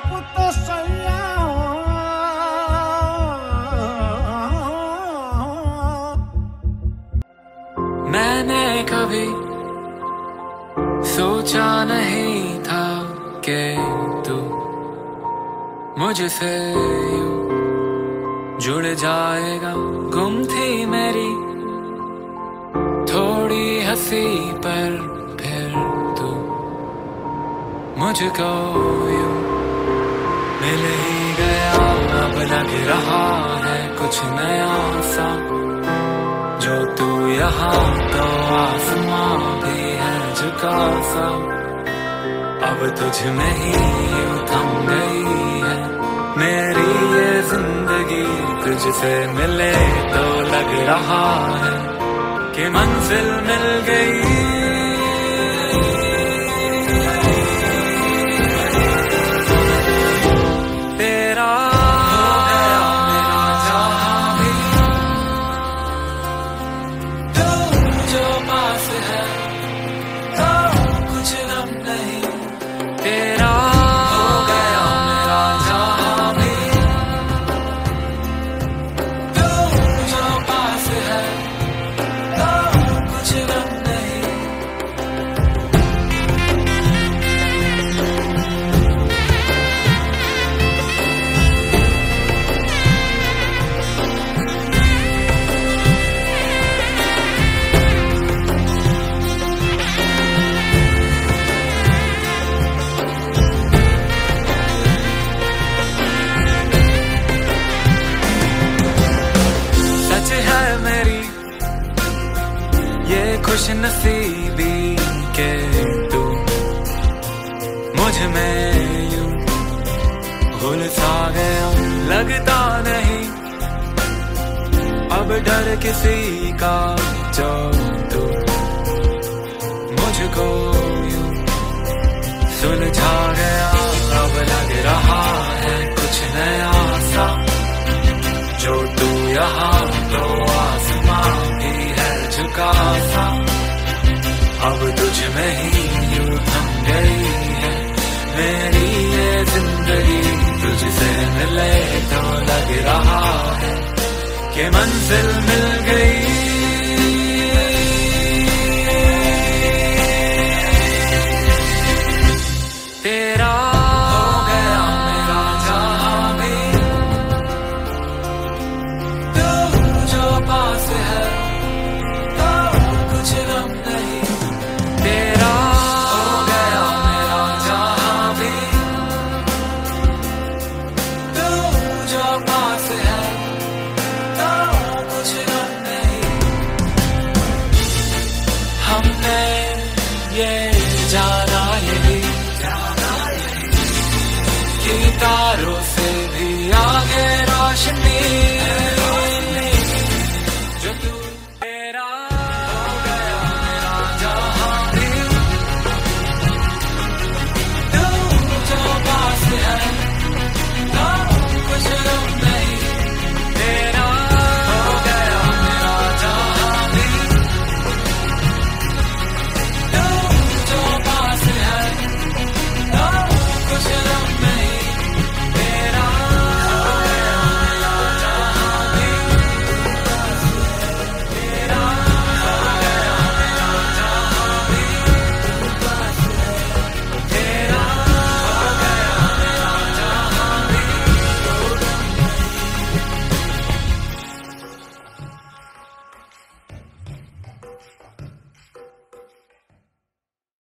तो सैया मैंने कभी सोचा नहीं था कि तू मुझसे यूं जुड़ जाएगा। गुम थी मेरी थोड़ी हंसी पर फिर तू मुझको यूं मिल ही गया। अब लग रहा है कुछ नया सा, जो तू यहाँ तो आसमां भी है झुका सा। अब तुझ में ही यूं थम गई है मेरी ये जिंदगी। तुझसे मिले तो लग रहा है कि मंजिल मिल गई। तेरा हो गया मेरा जहां भी, तू जो पास है तो कुछ गम नहीं। तेरा हो गया मेरा जहां भी, तू जो पास है तो कुछ गम नहीं। सच है मेरी ये खुश नसीबी के तू मुझ में यूं घुल सा गया। लगता नहीं अब डर किसी का, जो तू मुझको यूं सुलझा गया। अब लग रहा है कुछ नया सा, जो तू यहाँ तो आसमां भी है झुका सा। अब तुझ में ही यूं थम गई है मेरी ये जिंदगी। तुझसे मिले तो लग रहा है कि मंजिल मिल गई। तेरा हो गया मेरा जहां भी, तू जो पास है तो कुछ गम नहीं। तेरा हो गया मेरा जहां भी, तू जो पास है तो कुछ गम नहीं। हमने ये जाना यही कि तारों से भी आगे रोशनी